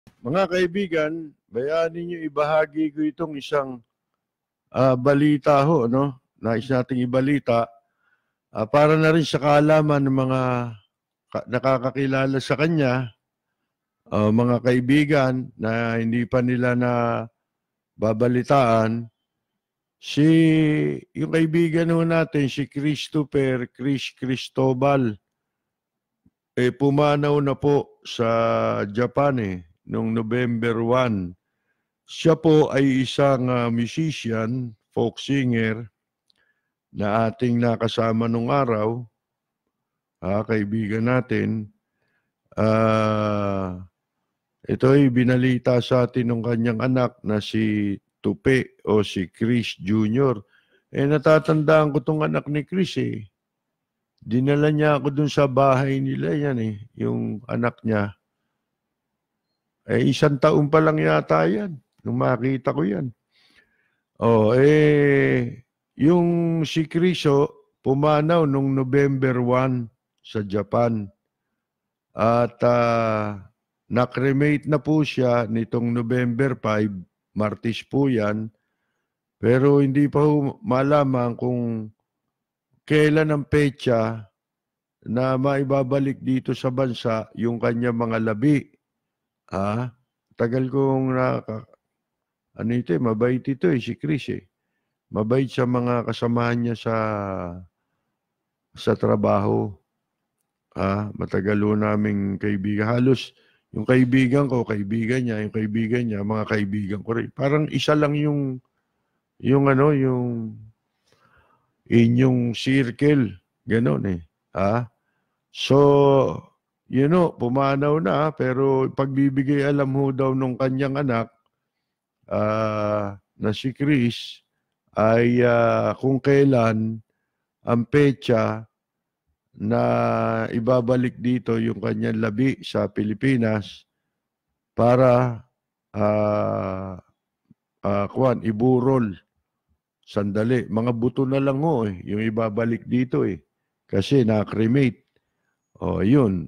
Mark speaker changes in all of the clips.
Speaker 1: Mga kaibigan, bayaan niyo ibahagi ko itong isang balita ho, no? Nais nating ibalita para na rin sa kaalaman ng mga nakakakilala sa kanya, mga kaibigan na hindi pa nila na babalitaan. Yung kaibigan ho natin, si Christopher Cristobal, pumanaw na po sa Japan noong November 1. Siya po ay isang musician, folk singer, na ating nakasama nung araw, kaibigan natin. Ito ay binalita sa atin ng kanyang anak na si Tupe o si Chris Jr. Natatandaan ko tong anak ni Chris Dinala niya ako dun sa bahay nila yan yung anak niya. 1 taon pa lang yata yan nung makita ko yan. Yung si Chris pumanaw nung November 1 sa Japan. At na-cremate na po siya nitong November 5, Martes po yan. Pero hindi pa malaman kung kailan ang petsa na maibabalik dito sa bansa yung kanyang mga labi. Tagal kong mabait ito si Chris Mabait sa mga kasamahan niya sa trabaho. Matagal ho naming kaibigan. Halos yung kaibigan ko, kaibigan niya, yung kaibigan niya, mga kaibigan ko rin. Parang isa lang yung inyong circle. Ganon So, pumanaw na, pero pagbibigay alam ho daw nung kanyang anak na si Chris ay kung kailan ang petsa na ibabalik dito yung kanyang labi sa Pilipinas para iburol. Sandali, mga buto na lang yung ibabalik dito kasi na-cremate. Yun.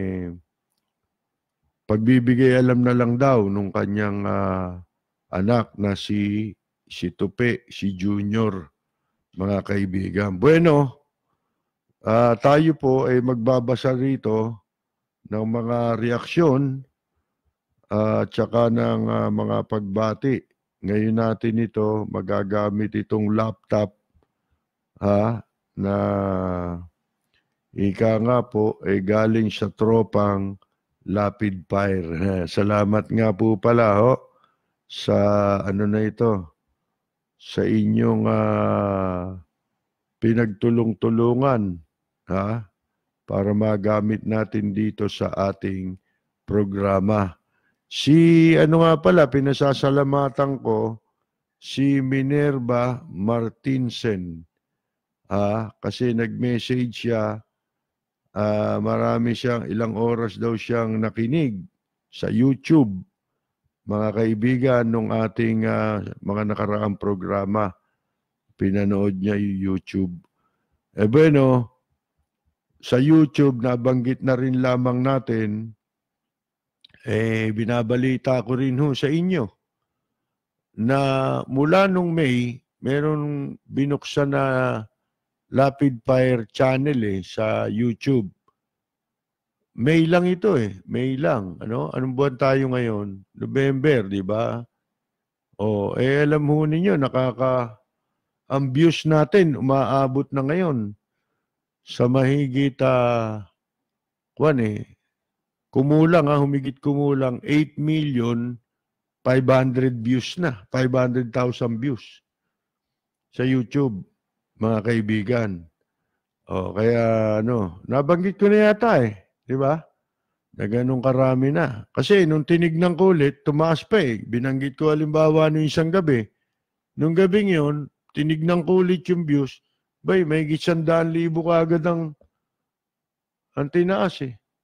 Speaker 1: Pagbibigay alam na lang daw nung kanyang anak na si Tupe, si Junior, mga kaibigan. Bueno, tayo po ay magbabasa rito ng mga reaksyon at saka ng mga pagbati. Ngayon natin ito, magagamit itong laptop na ika nga po ay galing sa tropang Lapid Fire. Salamat nga po pala sa sa inyong pinagtulong-tulungan para magamit natin dito sa ating programa. Pinasasalamatan ko si Minerva Martinsen. Kasi nag-message siya, marami siyang, ilang oras daw siyang nakinig sa YouTube, mga kaibigan, nung ating mga nakaraang programa. Pinanood niya yung YouTube. Bueno, sa YouTube, nabanggit na rin lamang natin, binabalita ko rin sa inyo na mula nung May, meron binuksan na Lapid Fire channel sa YouTube. May lang ito May lang. Anong buwan tayo ngayon? November, di ba? Alam ho ninyo, ang views natin umaabot na ngayon sa mahigit humigit kumulang 8,500,000 views na, 500,000 views sa YouTube, mga kaibigan. Kaya nabanggit ko na yata di ba? Na ganun karami na. Kasi nung tinignan ko ulit, tumaas pa Binanggit ko halimbawa nung isang gabi. Nung gabing yun, tinignan ko ulit yung views, may 100,000 kaagad ang tinaas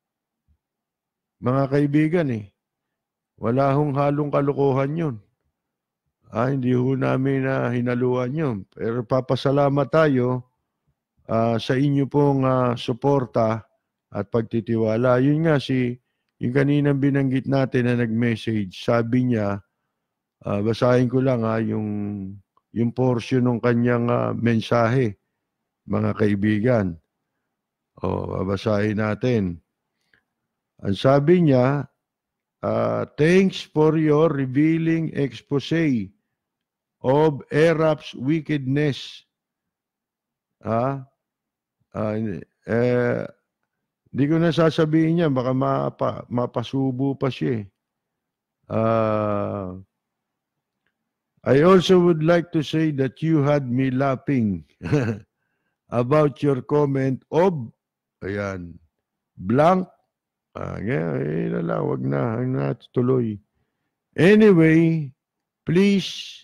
Speaker 1: Mga kaibigan wala hong halong kalokohan yun. Hindi ho namin hinaluan yun. Pero papasalamat tayo sa inyo pong suporta at pagtitiwala. Yun nga si yung kaninang binanggit natin na nag-message, sabi niya, basahin ko lang yung portion ng kanyang mensahe, mga kaibigan. Babasahin natin. Ang sabi niya, thanks for your revealing expose of Arab's wickedness. Hindi ko na sasabihin niya, baka mapasubo pa siya. I also would like to say that you had me laughing about your comment of, blank. Wag na tuloy. Anyway, please,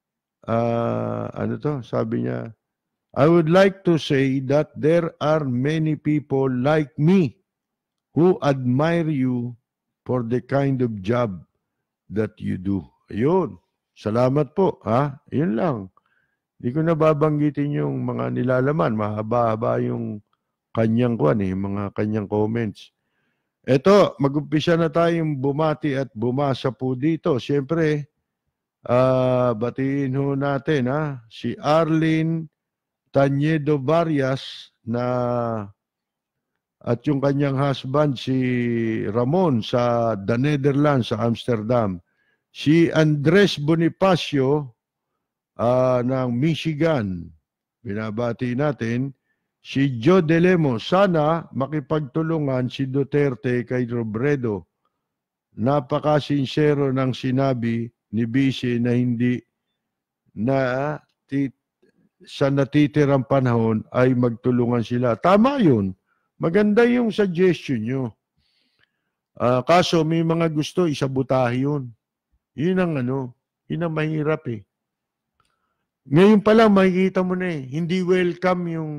Speaker 1: sabi niya, I would like to say that there are many people like me who admire you for the kind of job that you do. Ayun. Salamat po. Yun lang. Hindi ko na babanggitin yung mga nilalaman. Mahaba-haba yung kanyang mga kanyang comments. Eto, mag-umpisa na tayong bumati at bumasa po dito. Siyempre, batiin ho natin si Arlene Tanyedo Varias at yung kanyang husband si Ramon sa The Netherlands sa Amsterdam. Si Andres Bonifacio ng Michigan. Binabati natin. Si Joe De Lemos, sana makipagtulungan si Duterte kay Robredo. Napakasinsero ng sinabi ni Vice na hindi sa natitirang panahon ay magtulungan sila. Tama yun. Maganda yung suggestion nyo. Kaso may mga gusto, isabutahe yun. Yun ang mahirap eh. Ngayon pa lang makikita mo na hindi welcome yung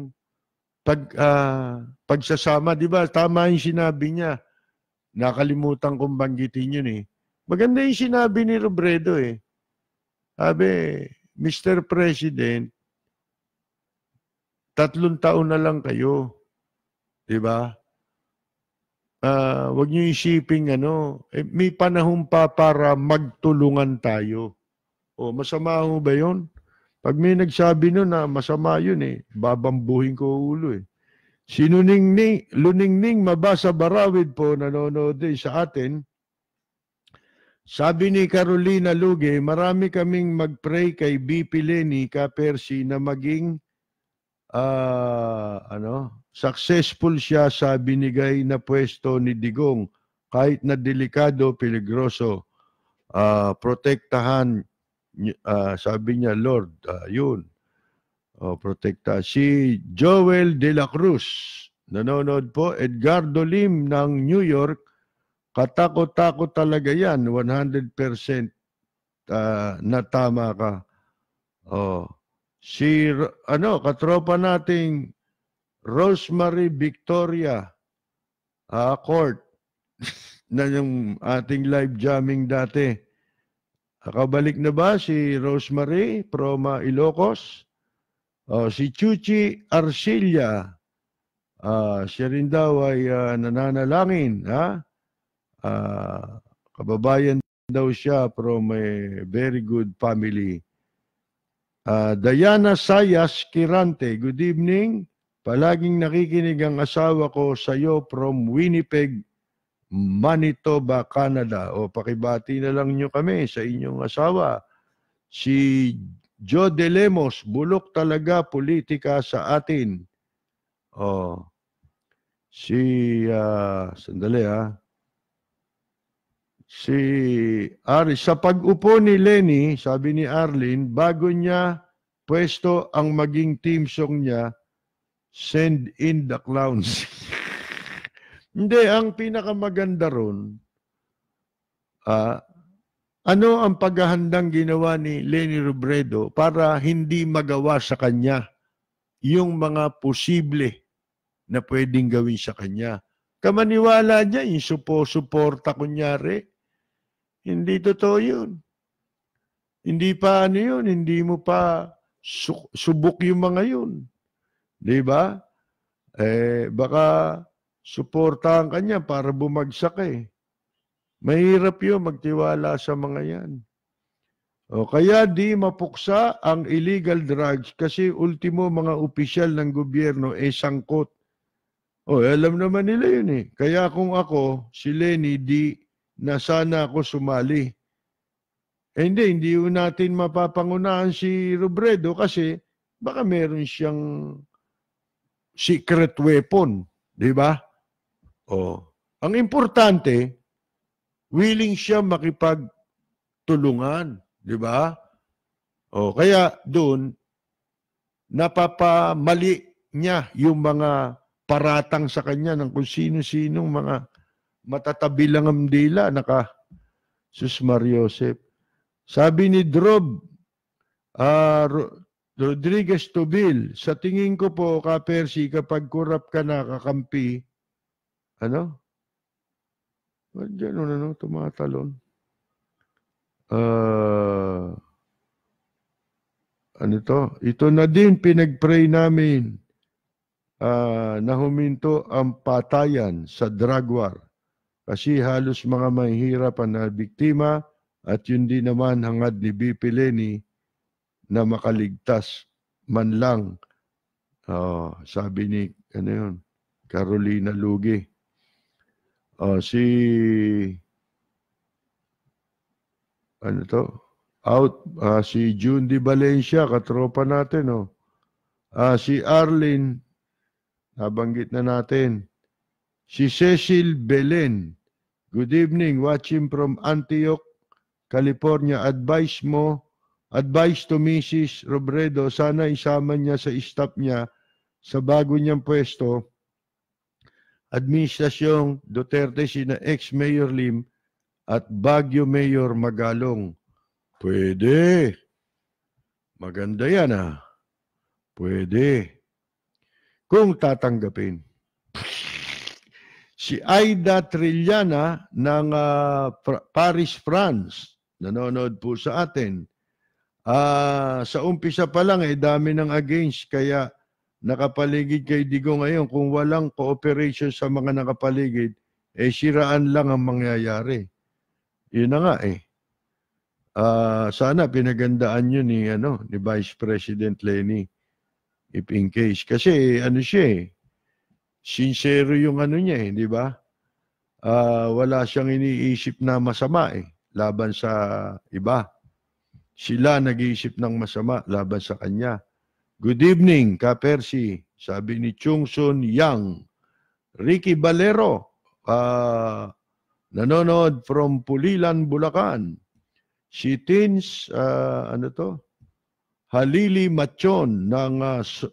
Speaker 1: pagsasama. Diba? Tama yung sinabi niya. Nakalimutan kong banggitin yun eh. Maganda yung sinabi ni Robredo eh. Sabi, Mr. President, 3 taon na lang kayo. Diba? Huwag niyo isiping may panahon pa para magtulungan tayo. Masama ho ba yun? Pag may nagsabi nun na masama yun babambuhin ko ulo eh. Si Luningning Mabasa Barawid po, nanonood sa atin. Sabi ni Carolina Luge, marami kaming mag-pray kay BP Leni Ka-Percy na maging successful siya sa binigay na pwesto ni Digong kahit na delikado, peligroso. Protektahan, sabi niya, Lord, yun. Protekta. Si Joel De La Cruz, nanonood po, Edgardo Lim ng New York, katakot-takot talaga yan, 100% na tama ka. Si katropa nating Rosemary Victoria Court na yung ating live jamming dati. Nakabalik na ba si Rosemary from Ilocos? Si Chuchi Arcilia, siya rin daw ay nananalangin. Kababayan daw siya from a very good family. Diana Sayas Kirante, good evening. Palaging nakikinig ang asawa ko sa iyo from Winnipeg, Manitoba, Canada. Pakibati na lang nyo kami sa inyong asawa. Si Joe De Lemos, bulok talaga politika sa atin. Sandali Si Ari, sa pag-upo ni Leni, sabi ni Arlene, bago niya pwesto ang maging team song niya, Send in the Clowns. Hindi, ang pinakamaganda ron, ano ang paghahandang ginawa ni Leni Robredo para hindi magawa sa kanya yung mga posible na pwedeng gawin sa kanya. Kamaniwala niya, yung suporta kunyari, hindi totoo yun. Hindi pa yun, hindi mo pa subok yung mga yun. Diba? Baka suportahan kanya para bumagsak Mahirap yun magtiwala sa mga yan. O, kaya di mapuksa ang illegal drugs kasi ultimo mga opisyal ng gobyerno sangkot. O, alam naman nila yun eh. Kaya kung ako, si Lenny, di na sana ako sumali. Hindi natin mapapangunahan si Robredo kasi baka meron siyang secret weapon, di ba? O, ang importante, willing siya makipagtulungan, di ba? O, kaya doon, napapamali niya yung mga paratang sa kanya ng kung sino-sinong mga matatabi lang ang dila, Sus Mariosep. Sabi ni Rodriguez Tubil, sa tingin ko po, Ka-Percy, kapag kurap ka na, kakampi, ano? Diyan, tumatalon. Ano to? Ito na din pinag-pray namin na huminto ang patayan sa drug war. Kasi halos mga mahihirap na biktima at yun din naman hangad ni BP Lenny na makaligtas man lang. Sabi ni Carolina Lugi. Si June Di Valencia, katropa natin. Si Arlene, nabanggit na natin. Si Cecil Belen, good evening, watching from Antioch, California. Advice to Mrs. Robredo, sana isama niya sa staff niya sa bago niyang pwesto, Administrasyong Duterte, sina ex-Mayor Lim at Baguio Mayor Magalong. Pwede. Maganda yan Pwede. Kung tatanggapin. Si Aida Trillana ng Paris, France, nanonood po sa atin. Sa umpisa pa lang, dami ng against, kaya nakapaligid kay Digo ngayon. Kung walang cooperation sa mga nakapaligid, siraan lang ang mangyayari. Yun na nga sana pinagandaan yun ni Vice President Lenny, if in case. Kasi siya sincero yung niya di ba? Wala siyang iniisip na masama laban sa iba. Sila nag-iisip ng masama laban sa kanya. Good evening, Ka-Percy. Sabi ni Chungsun Yang. Ricky Valero, nanonood from Pulilan, Bulacan. Si Tins, Halili Machon ng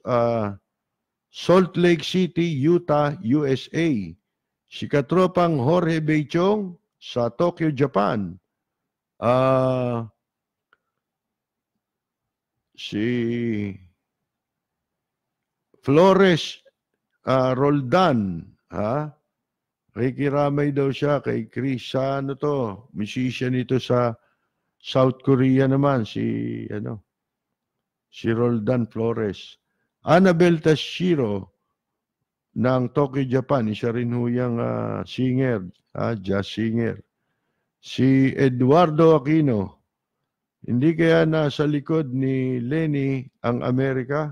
Speaker 1: Salt Lake City, Utah, USA. Si katropang Jorge Beichong sa Tokyo, Japan. Si Flores Roldan, Rikiramay daw siya kay Chris. Musician ito sa South Korea naman, si Roldan Flores. Annabel Tashiro ng Tokyo, Japan. Isa rin huyang singer, jazz singer. Si Eduardo Aquino. Hindi kaya nasa likod ni Lenny ang Amerika?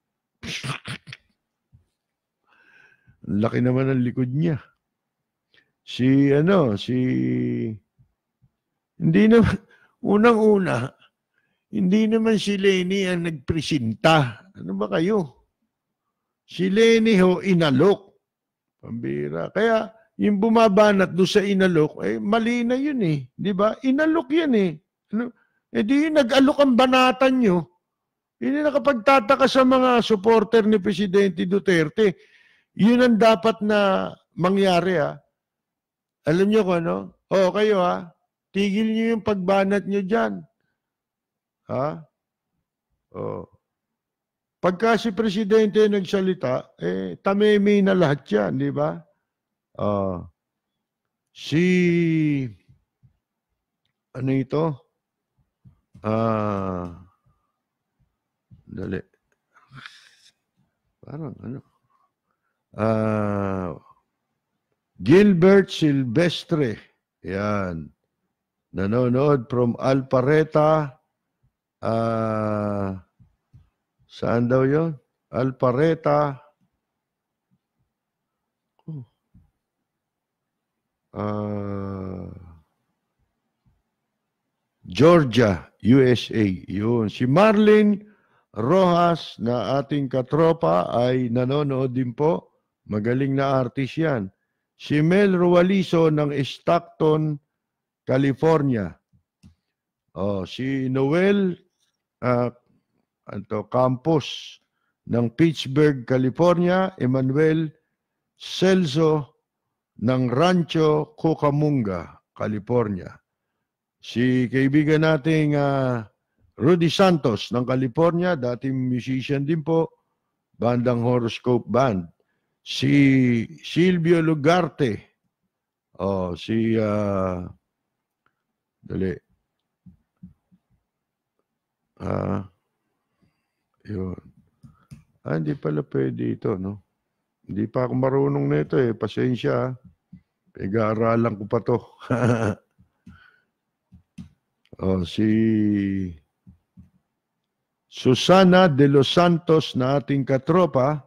Speaker 1: Laki naman ang likod niya. Hindi naman, unang-una, hindi naman si Lenny ang nagpresenta. Ano ba kayo? Si Lenny inalok. Pambira. Kaya, yung bumabanat doon sa inalok, mali na yun Di ba? Inalok yan di nag-alok ang banatan nyo. Yun yung nakapagtataka sa mga supporter ni Presidente Duterte. Yun ang dapat na mangyari Alam nyo kung ano? Kayo tigil nyo yung pagbanat nyo dyan. Pagka si Presidente nagsalita, tameme na lahat yan, di ba? Ano ito? Dali. Parang Gilbert Silvestre. Yan. Nanonood from Alpharetta. Saan daw yun? Alpharetta. Georgia, USA. Yun. Si Marlene Rojas na ating katropa ay nanonood din po. Magaling na artist yan. Si Mel Rualizo ng Stockton, California. Si Noel Campos ng Pittsburgh, California. Emmanuel Celso ng Rancho Cucamonga, California. Si kaibigan nating Rudy Santos ng California, dating musician din po, bandang Horoscope Band. Si Silvio Lugarte. Yun. Hindi pala pwede ito, no? Hindi pa ako marunong nito eh. Pasensya. Pag-aaralan ko pa to. Si Susana de los Santos na ating katropa,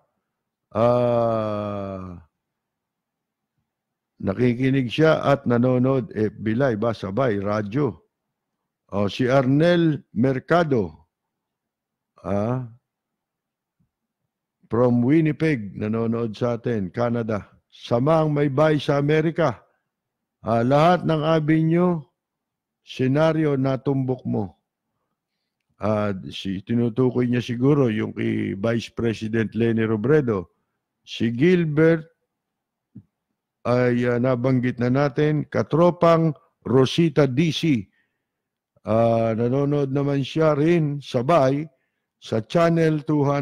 Speaker 1: nakikinig siya at nanonood FB Live, sabay, radyo. Si Arnel Mercado, from Winnipeg, nanonood sa atin, Canada. Samang may bay sa Amerika. Lahat ng avenue, senaryo na tumbok mo. Tinutukoy niya siguro yung kay Vice President Leni Robredo. Si Gilbert ay nabanggit na natin. Katropang Rosita DC. Nanonood naman siya rin sabay sa Channel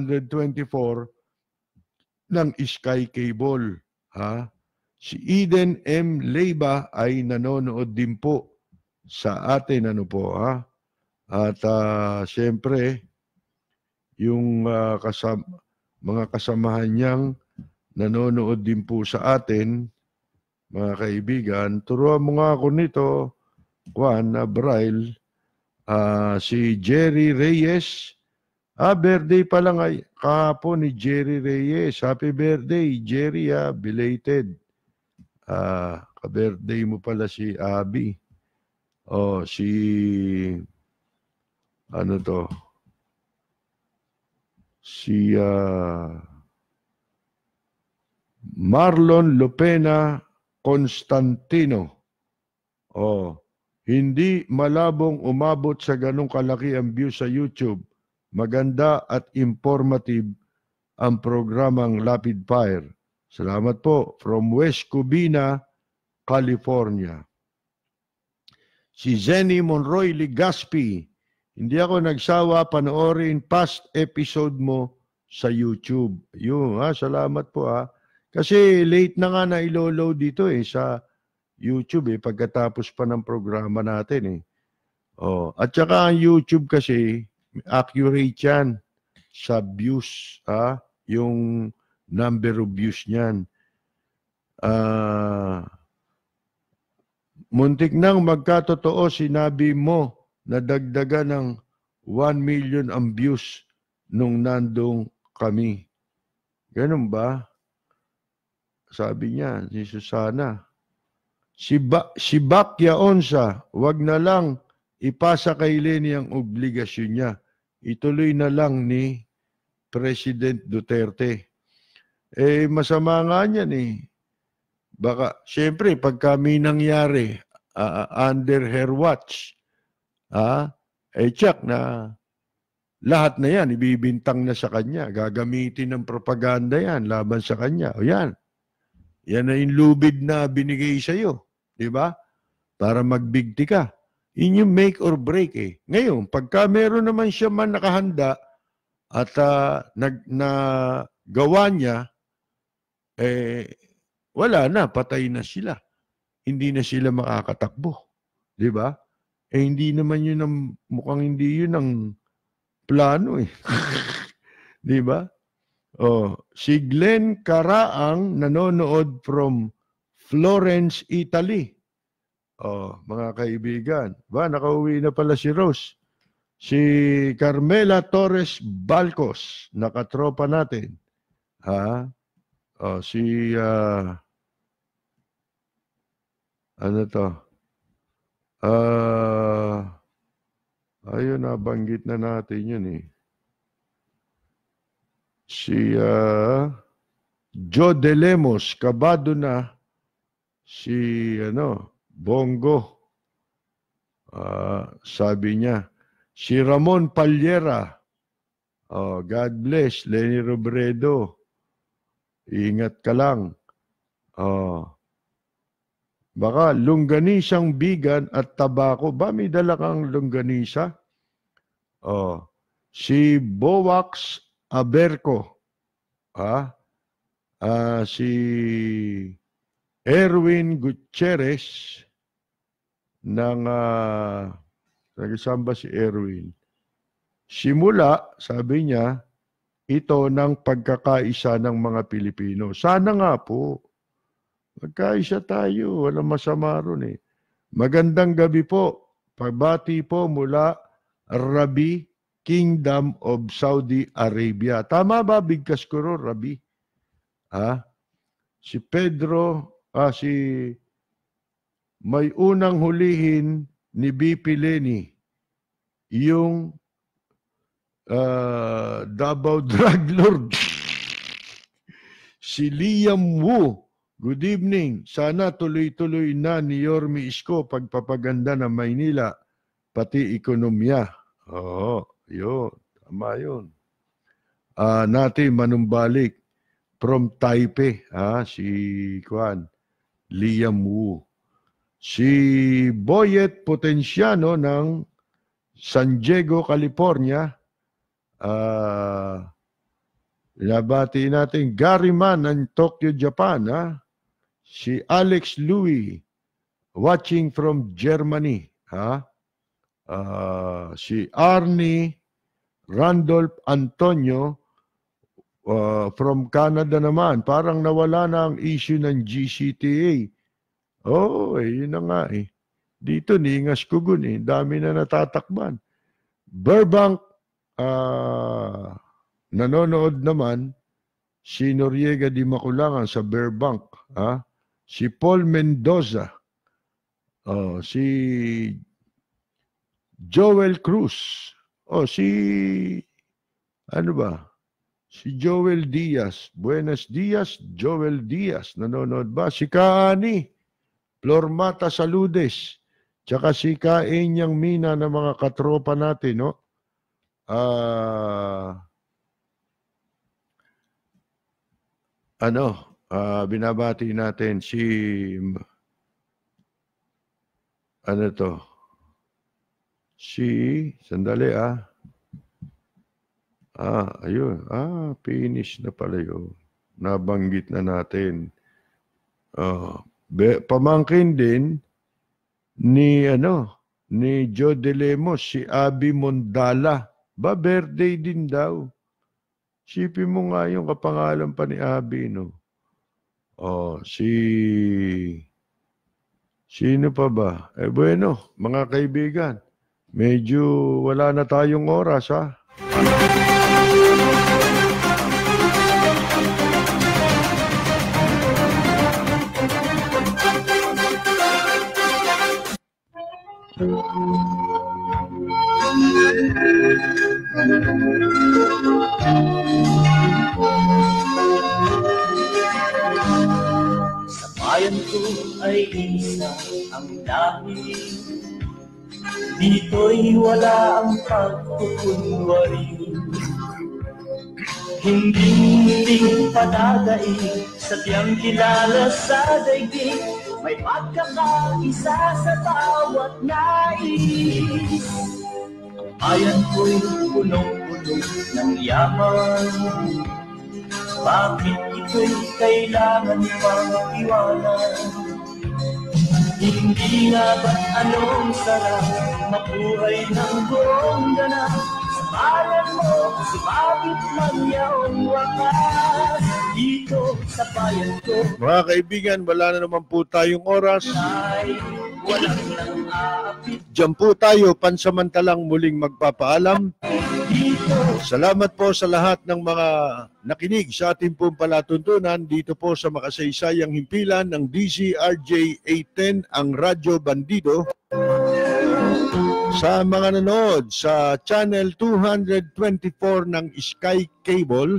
Speaker 1: 224 ng Sky Cable. Si Eden M. Leiba ay nanonood din po sa atin. At siyempre, yung mga kasamahan niyang nanonood din po sa atin, mga kaibigan. Turuan mo nga ako nito, Juan Braille. Si Jerry Reyes. Birthday pa lang kahapon ni Jerry Reyes. Happy birthday, Jerry, belated. Ka-birthday mo pala si Abby. Si Marlon Lopena Constantino. Hindi malabong umabot sa ganong kalaki ang view sa YouTube. Maganda at informative ang programang Rapid Fire. Salamat po. From West Covina, California. Si Zenny Monroy Ligaspi. Hindi ako nagsawa panoorin past episode mo sa YouTube. Yun, salamat po. Kasi late na nga na ilo-load dito sa YouTube pagkatapos pa ng programa natin At saka ang YouTube kasi accurate yan sa views, yung number of views niyan. Muntik nang magkatotoo sinabi mo na dagdagan ng 1 million ang views nung nandong kami. Ganun ba? Sabi niya, si Susana. Si Bakya Onsa, wag na lang ipasa kay Leni ang obligasyon niya. Ituloy na lang ni President Duterte. Masama nga niyan Baka, siyempre, pag kami nangyari under her watch, check na lahat na yan, ibibintang na sa kanya. Gagamitin ng propaganda yan laban sa kanya. Yan na yung lubid na binigay sa'yo. Diba? Para magbigti ka. Yun yung make or break Ngayon, pagka meron naman siya man nakahanda at nagawa niya, wala na, patay na sila. Hindi na sila makakatakbo. Diba? Hindi naman yun mukhang hindi yun ang plano Diba? Si Glenn Caraang nanonood from Florence, Italy. Oh, mga kaibigan. Ba, nakauwi na pala si Rose. Si Carmela Torres Balcos, nakatropa natin. Ha? Oh, si ano to? Ayun, nabanggit na natin yun eh. Si Joe De Lemos, kabado na. Si Bongo. Sabi niya. Si Ramon Palyera. Oh, God bless. Lenny Robredo. Ingat ka lang. Oh. Baka longganisang bigan at tabako. Ba, may dala kang longganisa? Oh. Si Bowax Aberco. Si Erwin Gutierrez ng nagisamba si Erwin. Simula, sabi niya, ito ng pagkakaisa ng mga Pilipino. Sana nga po. Magkaisa tayo. Walang masama ron eh. Magandang gabi po. Pagbati po mula Rabi, Kingdom of Saudi Arabia. Tama ba? Bigkas ko ron, Rabi. Si Pedro, may unang hulihin ni BP Lenny yung Davao Drug Lord. Si Liam Wu, good evening. Sana tuloy-tuloy na ni Yorme Isko pagpapaganda ng Maynila, pati ekonomiya. Oo, yun. Tama yun. Natin manumbalik from Taipei, si Liam Wu. Si Boyet Potenciano ng San Diego, California. Nabati natin Gary Man ng Tokyo, Japan. Si Alex Louis watching from Germany. Si Arnie Randolph Antonio from Canada naman. Parang nawala na ang issue ng GCTA. Yun na nga eh. Dito, ningas ko gun eh. Dami na natatakban. Burbank, nanonood naman, si Noriega Di Maculangan sa Burbank. Si Paul Mendoza. Si Joel Cruz. Si Joel Diaz. Buenos Dias, Joel Diaz. Nanonood ba? Si Kaani. Flormata Saludes. Tsaka si Kaenyang Mina ng mga katropa natin, no? Binabati natin si sandali ayun. Finish na pala yun. Nabanggit na natin. Pamangkin din ni Joe De Lemos, si Abby Mondala. Birthday din daw. Sipin mo nga yung kapangalan pa ni Abby, no? Sino pa ba? Bueno, mga kaibigan, medyo wala na tayong oras,
Speaker 2: Sa bayan ko ay isa ang lahi, dito'y wala ang pagkukunwari. Hindi padadaig, sadyang kilala sa daigdig, may pagkakaisa sa bawat nais. Bayan ko'y punong-puno ng yaman, bakit ito'y kailangan pang iwanan? Hindi na ba't anong sarap mabuhay ng buong ganap? Sa bayan mo, sumabit man yaong wakas. Dito sa bayan ko,
Speaker 1: mga kaibigan, wala na naman po tayong oras.
Speaker 2: walang nang-aapit
Speaker 1: Diyan po tayo pansamantalang muling magpapaalam.
Speaker 2: dito.
Speaker 1: Salamat po sa lahat ng mga nakinig sa ating pong palatuntunan dito po sa makasaysayang himpilan ng DZRJ 810, ang Radyo Bandido. Sa mga nanood sa channel 224 ng Sky Cable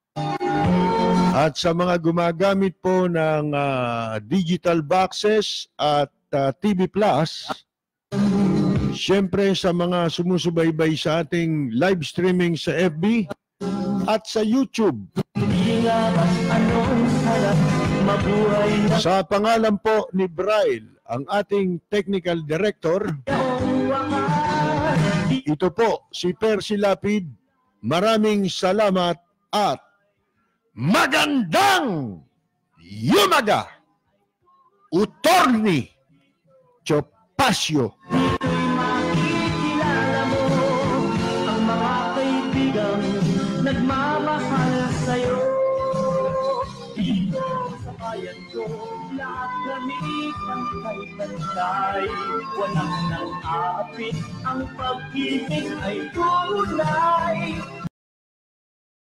Speaker 1: at sa mga gumagamit po ng digital boxes at TV Plus, siyempre sa mga sumusubaybay sa ating live streaming sa FB at sa YouTube.
Speaker 2: Di nga ba't anong sarap mabuhay na
Speaker 1: Sa pangalan po ni Braille, ang ating technical director,
Speaker 2: yaong wakas.
Speaker 1: ito po si Percy Lapid. Maraming salamat at magandang yumaga, Utorni Chopasio.
Speaker 2: Dito'y makikilala mo ang mga kaibigang nagmamahal sa'yo. Dito sa bayan ko, lahat kami pantay-pantay. Walang nang-aapit, ang pag-ibig ay tunay.